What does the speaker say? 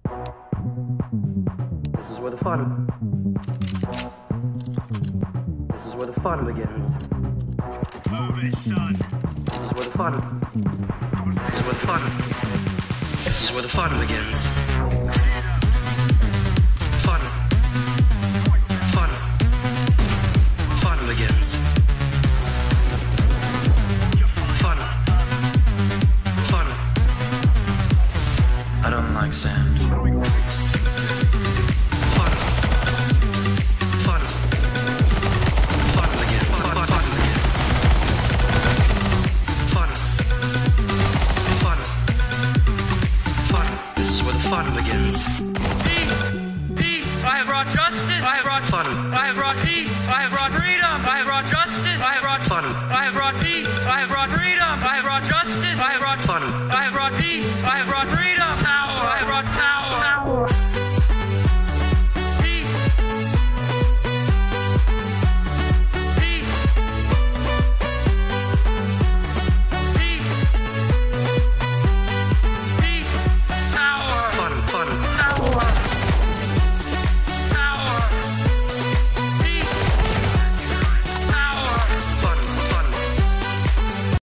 This is where the fun. This is where the fun begins. Move it, son. This is where the fun. This is where the fun. This is where the fun begins. Fun. Fun. Fun begins. Fun. Fun. I don't like sand. Fun. Fun. Fun begins. Fun begins. Fun. Fun. Fun. This is where the fun begins. Peace! Peace! I have brought justice! I have brought Fun. I have brought peace! I have brought freedom! I have brought justice! I have brought Fun. I have brought peace! I have brought freedom! I have brought justice! I have brought Fun. I have brought peace! I have brought freedom! Power! I have brought power!